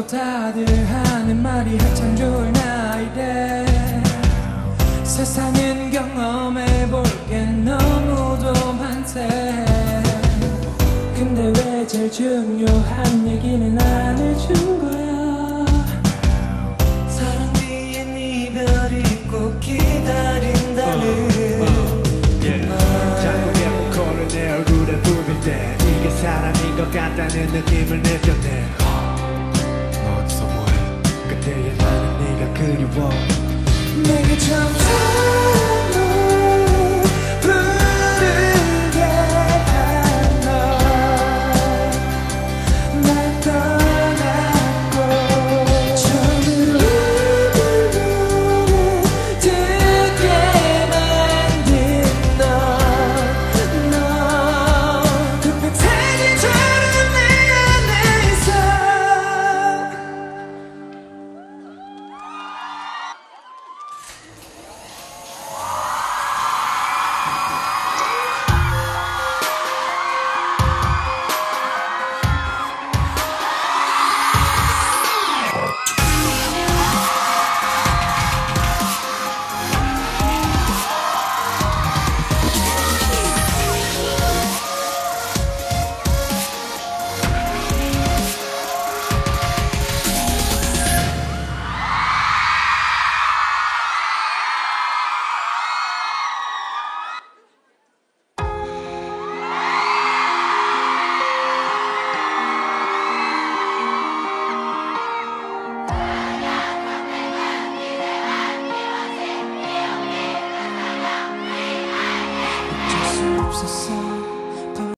다들 하는 말이 한참 좋을 나이래. 세상은 경험해볼 게 너무도 많대. 근데 왜 제일 중요한 얘기는 안 해준 거야? 사랑 뒤엔 이별이 꼭 기다린다는 자꾸 계속 내 얼굴에 붉을 때 이게 사람인 것 같다는 느낌을 느꼈네. 너 어디서 뭐해? 그때의 나는 네가 그리워. 내게 점점